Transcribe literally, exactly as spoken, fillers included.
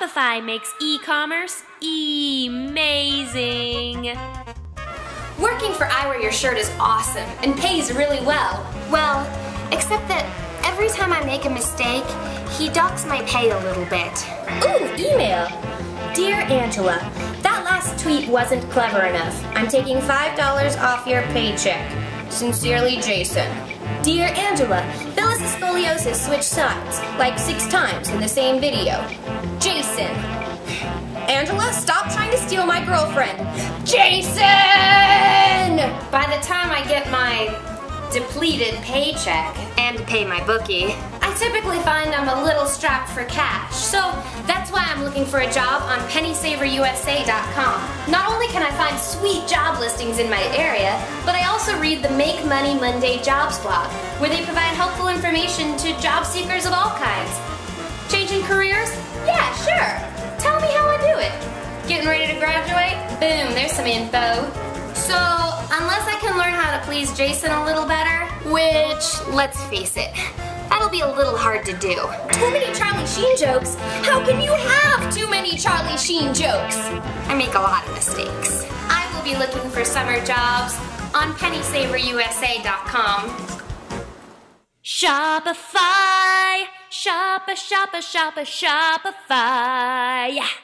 Shopify makes e-commerce amazing. Working for I Wear Your Shirt is awesome and pays really well. Well, except that every time I make a mistake, he docks my pay a little bit. Ooh, email. Dear Angela, that last tweet wasn't clever enough. I'm taking five dollars off your paycheck. Sincerely, Jason. Dear Angela, Phyllis's scoliosis switched sides, like six times in the same video. Jason. Angela, stop trying to steal my girlfriend. Jason! By the time I get my depleted paycheck and pay my bookie, I typically find I'm a little strapped for cash. So that's why I'm looking for a job on penny saver U S A dot com. Not only can I find sweet job listings in my area, but I also read the Make Money Monday Jobs blog, where they provide helpful information to job seekers of all kinds. Changing careers? Yeah, sure. Tell me how I do it. Getting ready to graduate? Boom, there's some info. So, unless I can learn how to please Jason a little better, which, let's face it, that'll be a little hard to do. Too many Charlie Sheen jokes? How can you have too many Charlie Sheen jokes? I make a lot of mistakes. I will be looking for summer jobs on penny saver U S A dot com. Shopify, shoppa, shoppa, shoppa, Shopify.